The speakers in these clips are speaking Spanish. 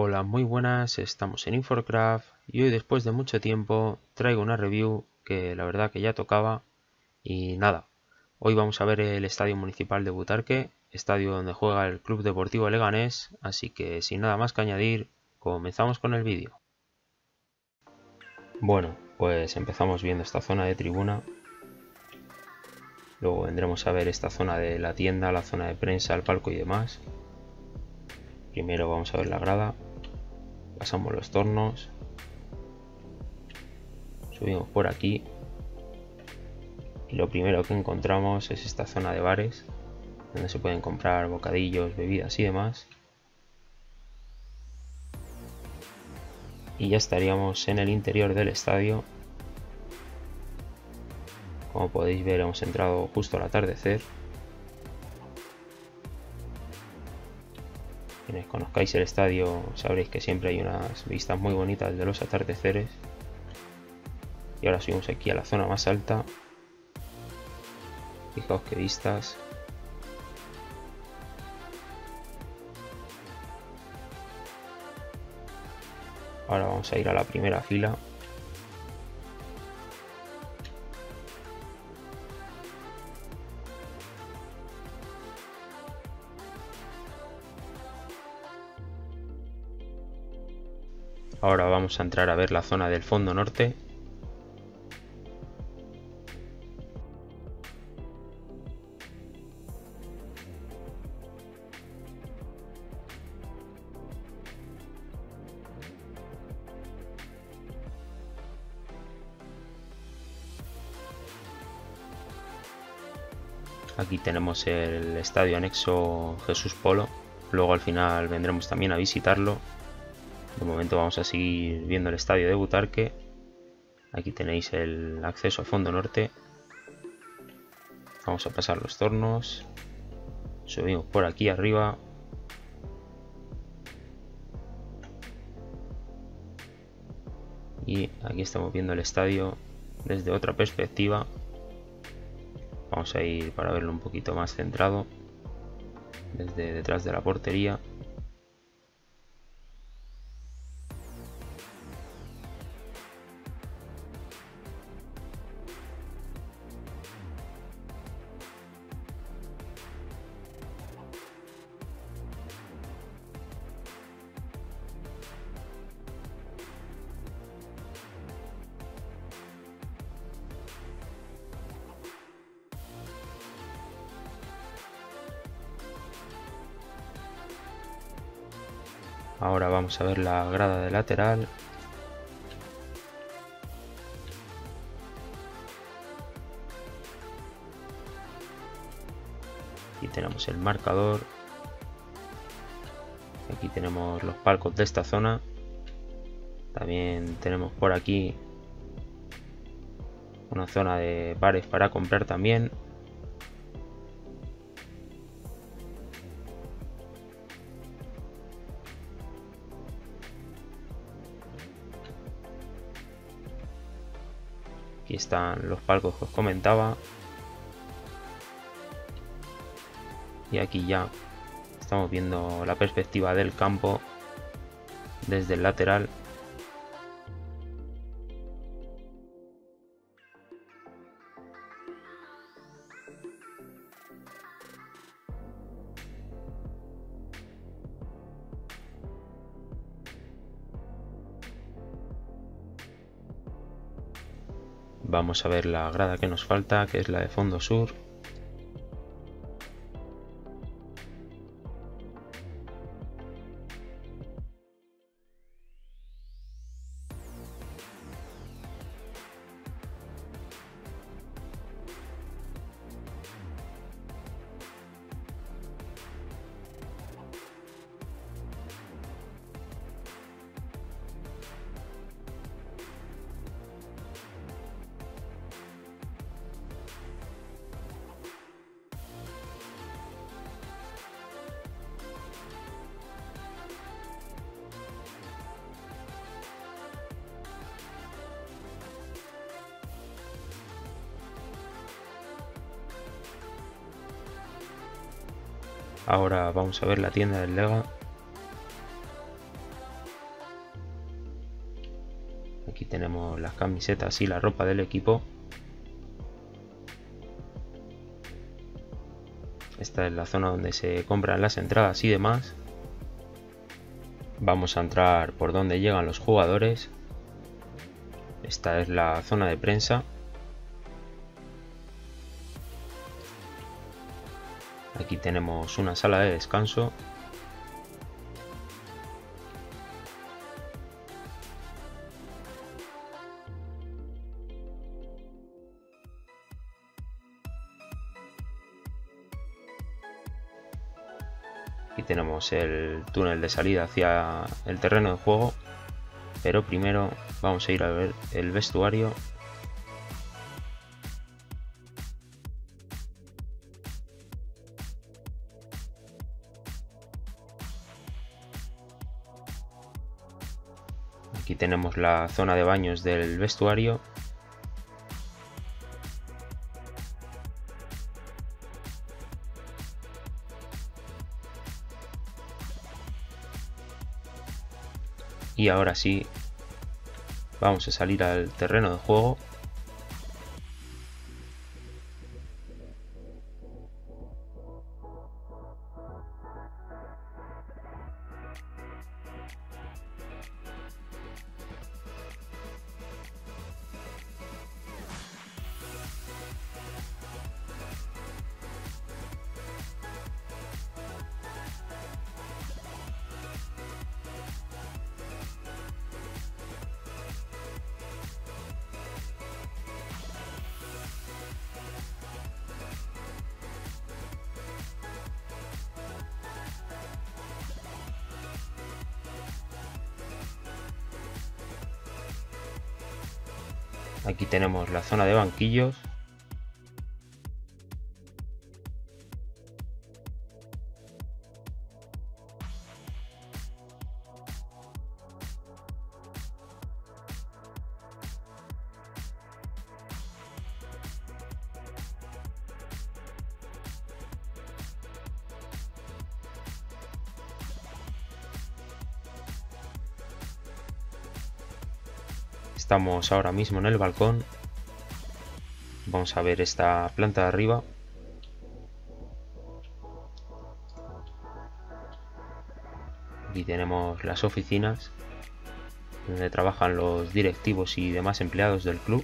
Hola, muy buenas, estamos en Inforcraft y hoy después de mucho tiempo traigo una review que la verdad que ya tocaba y nada. Hoy vamos a ver el Estadio Municipal de Butarque, estadio donde juega el Club Deportivo Leganés, así que sin nada más que añadir, comenzamos con el vídeo. Bueno, pues empezamos viendo esta zona de tribuna, luego vendremos a ver esta zona de la tienda, la zona de prensa, el palco y demás. Primero vamos a ver la grada. Pasamos los tornos, subimos por aquí y lo primero que encontramos es esta zona de bares donde se pueden comprar bocadillos, bebidas y demás. Y ya estaríamos en el interior del estadio. Como podéis ver, hemos entrado justo al atardecer. Quienes conozcáis el estadio sabréis que siempre hay unas vistas muy bonitas de los atardeceres. Y ahora subimos aquí a la zona más alta. Fijaos qué vistas. Ahora vamos a ir a la primera fila. Ahora vamos a entrar a ver la zona del fondo norte. Aquí tenemos el estadio anexo Jesús Polo. Luego al final vendremos también a visitarlo. De momento vamos a seguir viendo el estadio de Butarque. Aquí tenéis el acceso al fondo norte. Vamos a pasar los tornos. Subimos por aquí arriba. Y aquí estamos viendo el estadio desde otra perspectiva. Vamos a ir para verlo un poquito más centrado. Desde detrás de la portería. Ahora vamos a ver la grada de lateral. Aquí tenemos el marcador. Aquí tenemos los palcos de esta zona. También tenemos por aquí una zona de bares para comprar también. Aquí están los palcos que os comentaba. Y aquí ya estamos viendo la perspectiva del campo desde el lateral. Vamos a ver la grada que nos falta, que es la de fondo sur. Ahora vamos a ver la tienda del Lega. Aquí tenemos las camisetas y la ropa del equipo. Esta es la zona donde se compran las entradas y demás. Vamos a entrar por donde llegan los jugadores. Esta es la zona de prensa. Aquí tenemos una sala de descanso. Aquí tenemos el túnel de salida hacia el terreno de juego, pero primero vamos a ir a ver el vestuario. Aquí tenemos la zona de baños del vestuario. Y ahora sí, vamos a salir al terreno de juego. Aquí tenemos la zona de banquillos. Estamos ahora mismo en el balcón. Vamos a ver esta planta de arriba. Aquí tenemos las oficinas donde trabajan los directivos y demás empleados del club.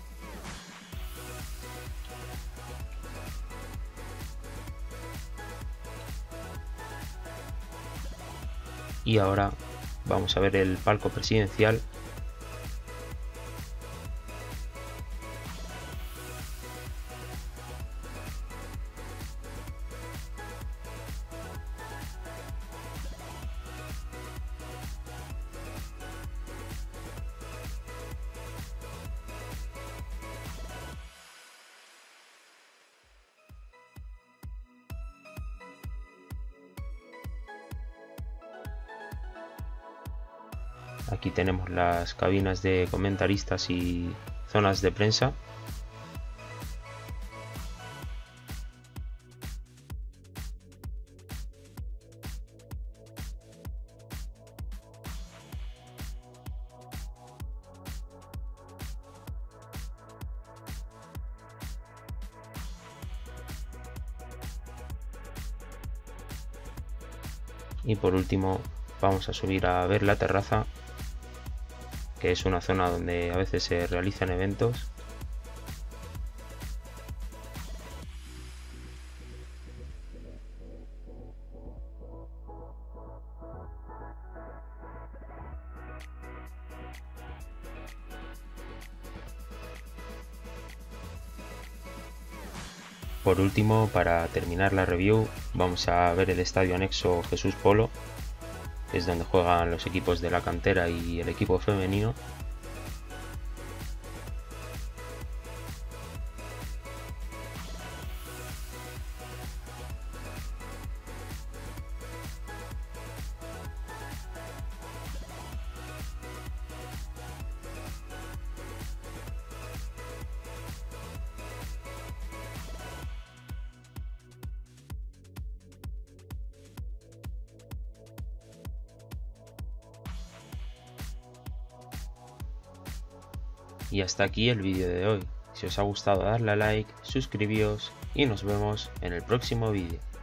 Y ahora vamos a ver el palco presidencial. Aquí tenemos las cabinas de comentaristas y zonas de prensa. Y por último vamos a subir a ver la terraza, que es una zona donde a veces se realizan eventos. Por último, para terminar la review, vamos a ver el estadio anexo Jesús Polo, que es donde juegan los equipos de la cantera y el equipo femenino. Y hasta aquí el vídeo de hoy. Si os ha gustado darle a like, suscribíos y nos vemos en el próximo vídeo.